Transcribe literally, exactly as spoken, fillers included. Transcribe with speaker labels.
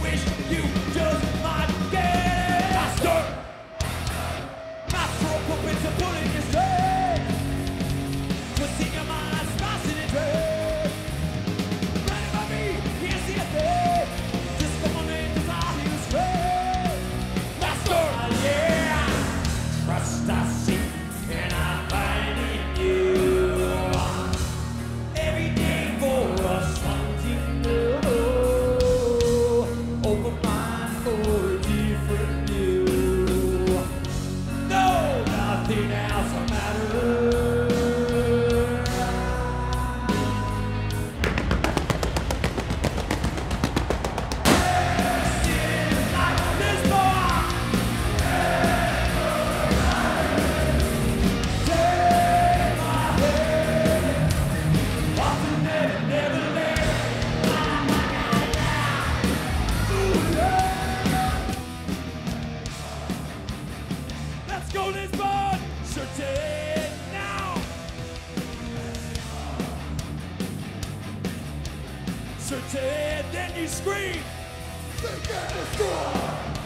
Speaker 1: wish you just might get it. Master! Master of puppets are pulling you straight. Twisting your mind, smashing it red. Ready by me, here's the effect. Just come on in, cause I hear you straight. Master! Yeah! Trust I see, and I find in you. Every day for us something new. Open mind for a different view. No, nothing else matters. It's like this boy. Take my hand. Off to never, never let. Ooh, yeah. Let's go, Lisbon! Certain now! Certain, then you scream! They get destroyed!